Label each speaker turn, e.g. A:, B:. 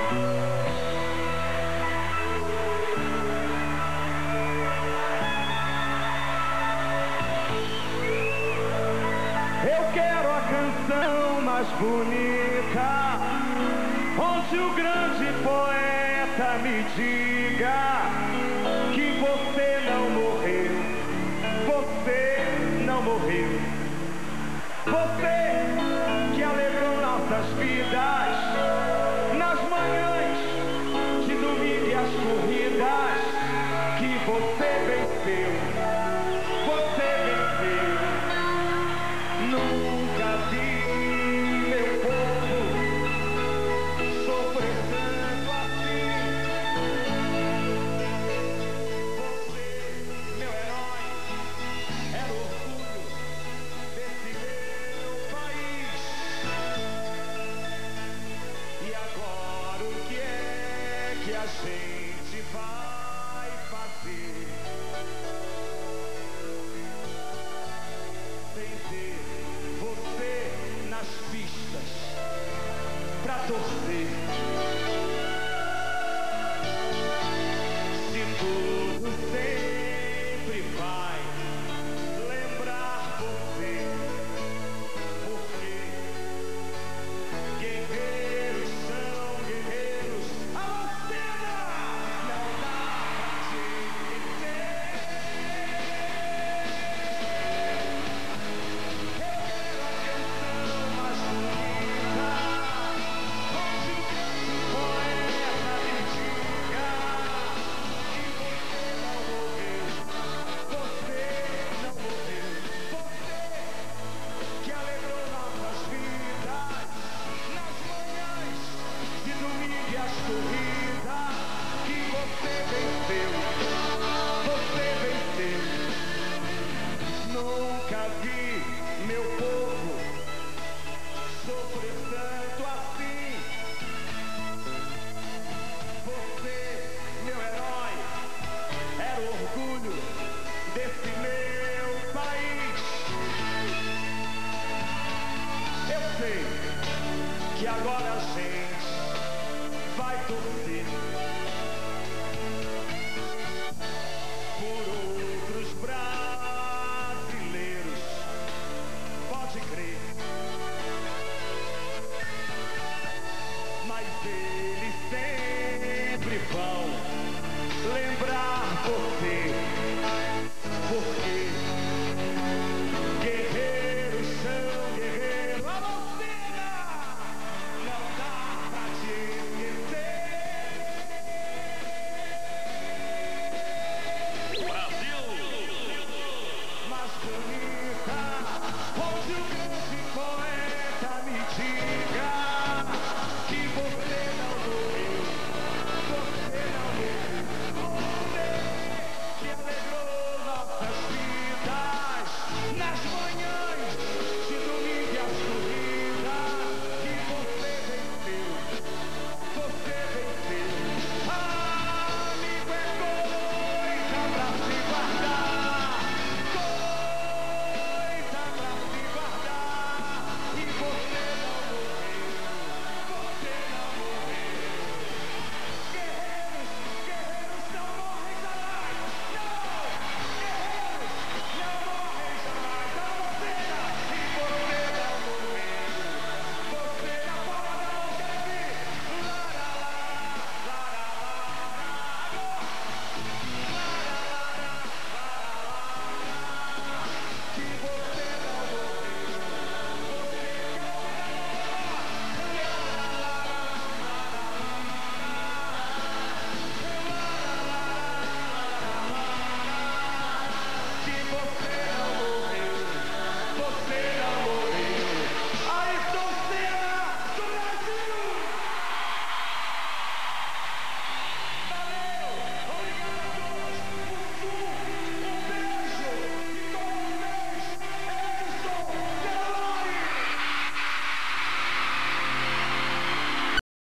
A: Eu quero a canção mais bonita, onde o grande poeta me diga que você não morreu, você não morreu. Você que alegrou nossas vidas nas manhãs de domingo e as corridas, que você venceu, você venceu. Nunca vi meu povo sofrer tanto assim. Você, meu herói, era o orgulho desse meu país. E agora o que é que a gente vai fazer? Sem ter você nas pistas pra torcer. Se tudo sempre vai lembrar você, porque guerreiros são guerreiros. Alô, cena! Não dá pra te esquecer. Eu quero a canção mais bonita, onde o grande poeta me diga que você não morreu, você não morreu. Você que alegrou nossas vidas nas manhãs de domingo e as corridas, que você venceu, você venceu. Nunca vi meu povo sofrer tanto assim. Você, meu herói, era o orgulho desse meu país. Eu sei que agora a gente vai torcer por outros brasileiros, pode crer, mas eles sempre vão lembrar você, porque guerreiros são guerreiros. Alô, cena! Não dá pra te esquecer. Mais bonita, onde o grande poeta me diga que você não morreu, você não morreu. Você que alegrou nossas vidas nas manhãs de domingo e as corridas, que você venceu, você venceu. Amigo, é coisa pra se guardar, coisa pra se guardar. E você não morreu, você não morreu. Guerreiros, guerreiros não morrem jamais. Não, guerreiros não morrem jamais. Alô, cena! E você não morreu, você na palma da mão, quero ouvir. Que você